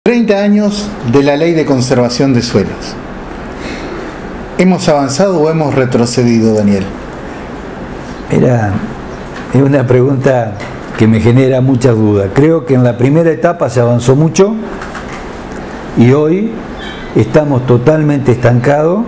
30 años de la Ley de Conservación de Suelos. ¿Hemos avanzado o hemos retrocedido, Daniel? Mira, es una pregunta que me genera muchas dudas. Creo que en la primera etapa se avanzó mucho y hoy estamos totalmente estancados.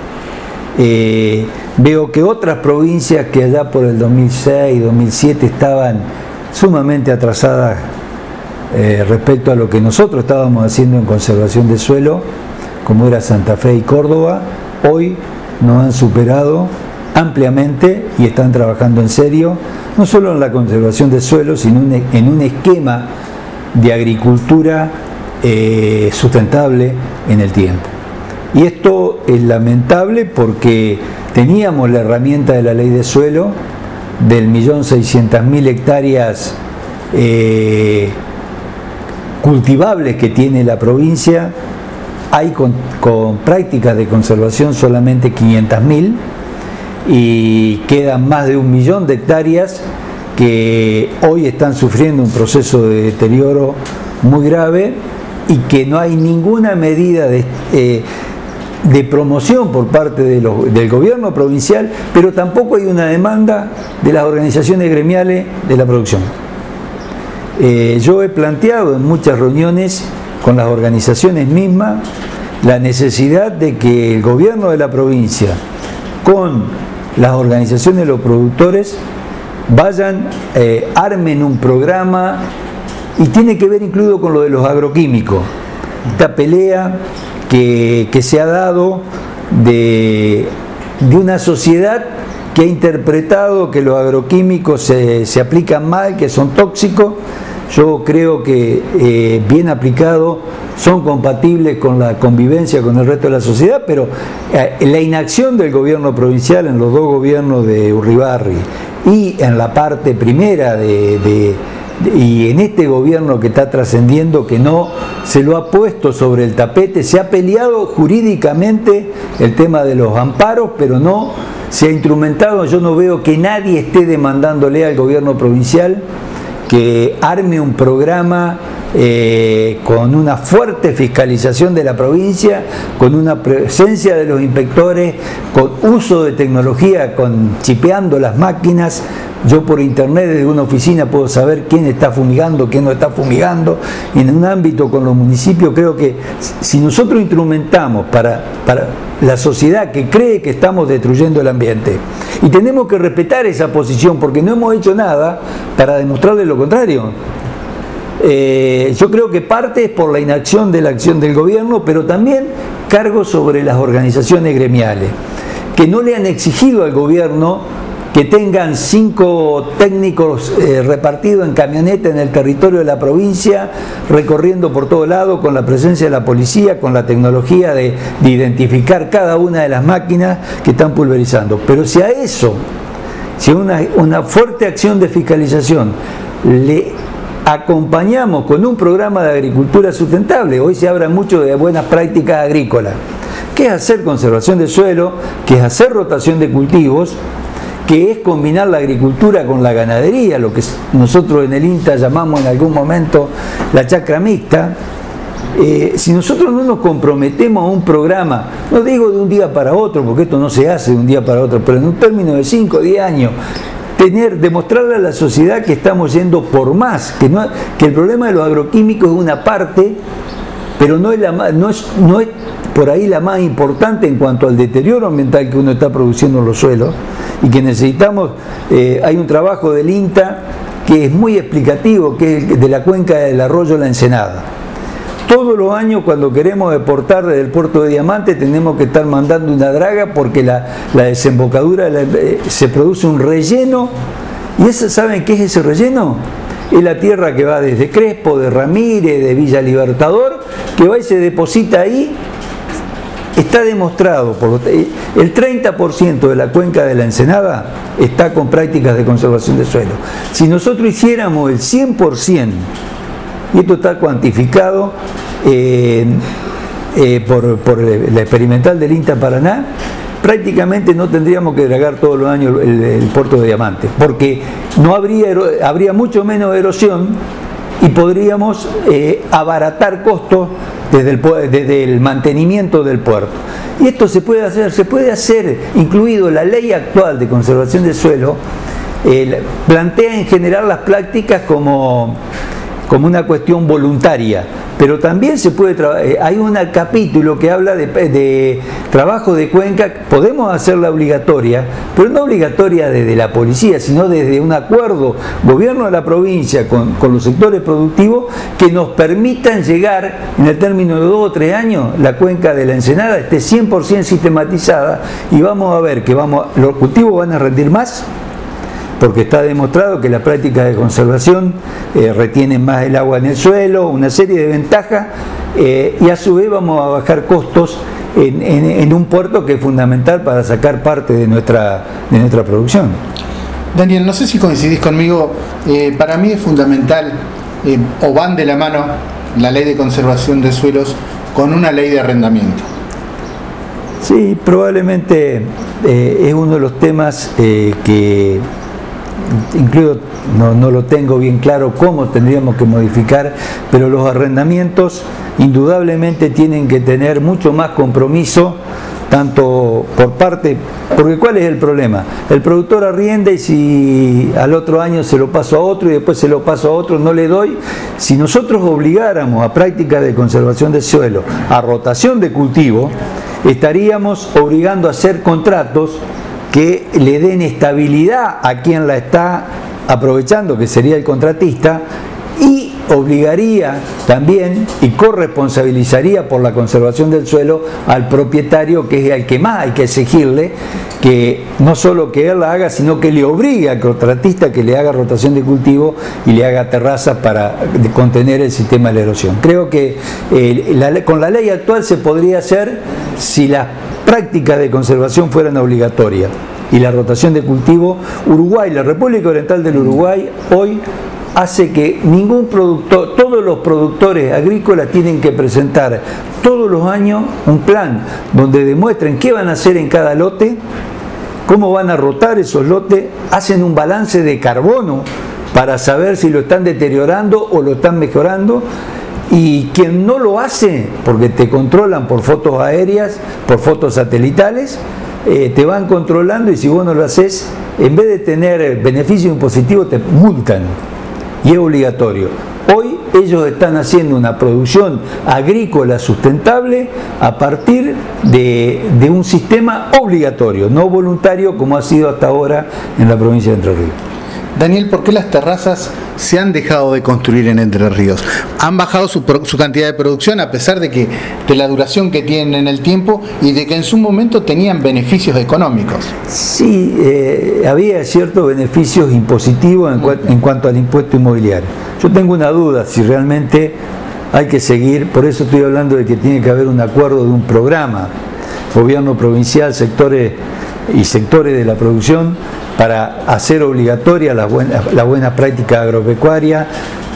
Veo que otras provincias que allá por el 2006, 2007 estaban sumamente atrasadas respecto a lo que nosotros estábamos haciendo en conservación de suelo, como era Santa Fe y Córdoba, hoy nos han superado ampliamente y están trabajando en serio, no solo en la conservación de suelo, sino en un esquema de agricultura sustentable en el tiempo. Y esto es lamentable porque teníamos la herramienta de la ley de suelo, del 1.600.000 hectáreas cultivables que tiene la provincia. Hay con prácticas de conservación solamente 500.000 y quedan más de 1 millón de hectáreas que hoy están sufriendo un proceso de deterioro muy grave y que no hay ninguna medida de promoción por parte del gobierno provincial, pero tampoco hay una demanda de las organizaciones gremiales de la producción. Yo he planteado en muchas reuniones con las organizaciones mismas la necesidad de que el gobierno de la provincia con las organizaciones de los productores vayan, armen un programa, y tiene que ver incluso con lo de los agroquímicos. Esta pelea que se ha dado de una sociedad que ha interpretado que los agroquímicos se aplican mal, que son tóxicos. Yo creo que bien aplicados son compatibles con la convivencia con el resto de la sociedad, pero la inacción del gobierno provincial en los dos gobiernos de Urribarri y en la parte primera y en este gobierno que está trascendiendo, que no se lo ha puesto sobre el tapete, se ha peleado jurídicamente el tema de los amparos, pero no se ha instrumentado. Yo no veo que nadie esté demandándole al gobierno provincial que arme un programa con una fuerte fiscalización de la provincia, con una presencia de los inspectores, con uso de tecnología, con chipeando las máquinas. Yo por internet desde una oficina puedo saber quién está fumigando, quién no está fumigando. Y en un ámbito con los municipios, creo que si nosotros instrumentamos para la sociedad que cree que estamos destruyendo el ambiente, y tenemos que respetar esa posición porque no hemos hecho nada para demostrarle lo contrario. Yo creo que parte es por la inacción de la acción del gobierno, pero también cargo sobre las organizaciones gremiales, que no le han exigido al gobierno que tengan 5 técnicos repartidos en camioneta en el territorio de la provincia, recorriendo por todo lado con la presencia de la policía, con la tecnología de identificar cada una de las máquinas que están pulverizando. Pero si a eso, si una fuerte acción de fiscalización le acompañamos con un programa de agricultura sustentable, hoy se habla mucho de buenas prácticas agrícolas, que es hacer conservación de suelo, que es hacer rotación de cultivos, que es combinar la agricultura con la ganadería, lo que nosotros en el INTA llamamos en algún momento la chacra mixta. Si nosotros no nos comprometemos a un programa, no digo de un día para otro, porque esto no se hace de un día para otro, pero en un término de 5 o 10 años, demostrarle a la sociedad que estamos yendo por más, que el problema de los agroquímicos es una parte, pero no es por ahí la más importante en cuanto al deterioro ambiental que uno está produciendo en los suelos, y que necesitamos. Hay un trabajo del INTA que es muy explicativo, que es de la cuenca del arroyo La Ensenada. Todos los años cuando queremos exportar desde el puerto de Diamante tenemos que estar mandando una draga porque la desembocadura se produce un relleno. ¿Y saben qué es ese relleno? Es la tierra que va desde Crespo, de Ramírez, de Villa Libertador, que va y se deposita ahí. Está demostrado, el 30% de la cuenca de la Ensenada está con prácticas de conservación de suelo. Si nosotros hiciéramos el 100%, y esto está cuantificado por la experimental del INTA Paraná, prácticamente no tendríamos que dragar todos los años el puerto de Diamante, porque no habría mucho menos erosión y podríamos abaratar costos desde el mantenimiento del puerto. Y esto se puede hacer, incluido la ley actual de conservación del suelo, plantea en general las prácticas como una cuestión voluntaria, pero también se puede hay un capítulo que habla de trabajo de cuenca. Podemos hacerla obligatoria, pero no obligatoria desde la policía, sino desde un acuerdo gobierno de la provincia con los sectores productivos que nos permitan llegar en el término de 2 o 3 años la cuenca de la Ensenada esté 100% sistematizada, y vamos a ver que los cultivos van a rendir más, porque está demostrado que las prácticas de conservación retienen más el agua en el suelo, una serie de ventajas, y a su vez vamos a bajar costos en un puerto que es fundamental para sacar parte de nuestra producción. Daniel, no sé si coincidís conmigo, para mí es fundamental, o van de la mano, la ley de conservación de suelos con una ley de arrendamiento. Sí, probablemente es uno de los temas que incluso no lo tengo bien claro cómo tendríamos que modificar, pero los arrendamientos indudablemente tienen que tener mucho más compromiso, tanto por parte, porque ¿cuál es el problema? El productor arrienda, y si al otro año se lo paso a otro y después se lo paso a otro, no le doy. Si nosotros obligáramos a prácticas de conservación del suelo, a rotación de cultivo, estaríamos obligando a hacer contratos que le den estabilidad a quien la está aprovechando, que sería el contratista, y obligaría también y corresponsabilizaría por la conservación del suelo al propietario, que es el que más hay que exigirle, que no solo que él la haga, sino que le obligue al contratista que le haga rotación de cultivo y le haga terrazas para contener el sistema de la erosión. Creo que con la ley actual se podría hacer si las prácticas de conservación fueran obligatorias y la rotación de cultivo. Uruguay, la República Oriental del Uruguay, hoy hace que ningún productor, todos los productores agrícolas tienen que presentar todos los años un plan donde demuestren qué van a hacer en cada lote, cómo van a rotar esos lotes, hacen un balance de carbono para saber si lo están deteriorando o lo están mejorando. Y quien no lo hace, porque te controlan por fotos aéreas, por fotos satelitales, te van controlando, y si vos no lo haces, en vez de tener beneficio impositivo, te multan, y es obligatorio. Hoy ellos están haciendo una producción agrícola sustentable a partir de un sistema obligatorio, no voluntario como ha sido hasta ahora en la provincia de Entre Ríos. Daniel, ¿por qué las terrazas se han dejado de construir en Entre Ríos? Han bajado su cantidad de producción a pesar de la duración que tienen en el tiempo y de que en su momento tenían beneficios económicos. Sí, había ciertos beneficios impositivos en cuanto al impuesto inmobiliario. Yo tengo una duda si realmente hay que seguir, por eso estoy hablando de que tiene que haber un acuerdo de un programa, gobierno provincial, sectores de la producción, para hacer obligatoria la buena práctica agropecuaria,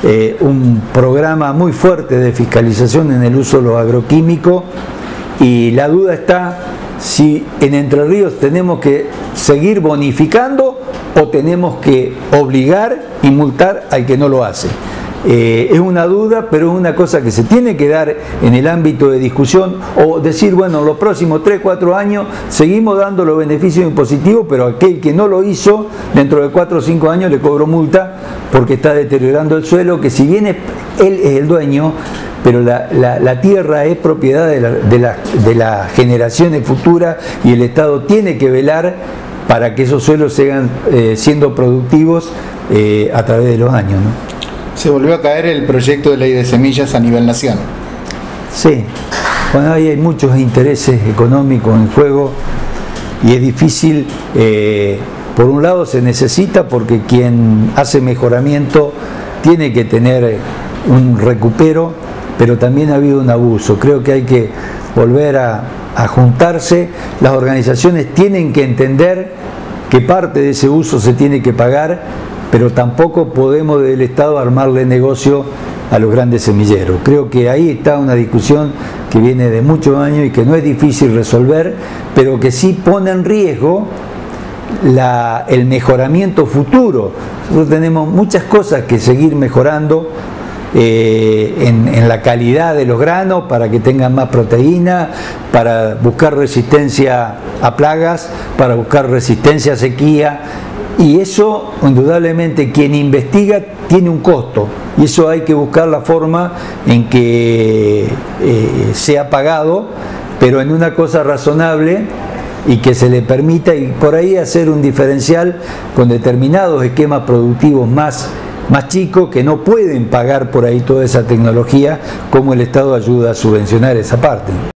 un programa muy fuerte de fiscalización en el uso de los agroquímicos, y la duda está si en Entre Ríos tenemos que seguir bonificando o tenemos que obligar y multar al que no lo hace. Es una duda, pero es una cosa que se tiene que dar en el ámbito de discusión, o decir, bueno, en los próximos 3 o 4 años seguimos dando los beneficios impositivos, pero aquel que no lo hizo, dentro de 4 o 5 años le cobró multa porque está deteriorando el suelo, que si bien él es el dueño, pero la tierra es propiedad de las generaciones futuras, y el Estado tiene que velar para que esos suelos sigan siendo productivos a través de los años, ¿no? Se volvió a caer el proyecto de ley de semillas a nivel nación. Sí, bueno, ahí hay muchos intereses económicos en juego, y es difícil. Por un lado se necesita, porque quien hace mejoramiento tiene que tener un recupero, pero también ha habido un abuso. Creo que hay que volver a juntarse. Las organizaciones tienen que entender que parte de ese uso se tiene que pagar, pero tampoco podemos del Estado armarle negocio a los grandes semilleros. Creo que ahí está una discusión que viene de muchos años y que no es difícil resolver, pero que sí pone en riesgo el mejoramiento futuro. Nosotros tenemos muchas cosas que seguir mejorando, en la calidad de los granos para que tengan más proteína, para buscar resistencia a plagas, para buscar resistencia a sequía. Y eso, indudablemente, quien investiga tiene un costo, y eso hay que buscar la forma en que sea pagado, pero en una cosa razonable y que se le permita, y por ahí hacer un diferencial con determinados esquemas productivos más chicos que no pueden pagar por ahí toda esa tecnología, como el Estado ayuda a subvencionar esa parte.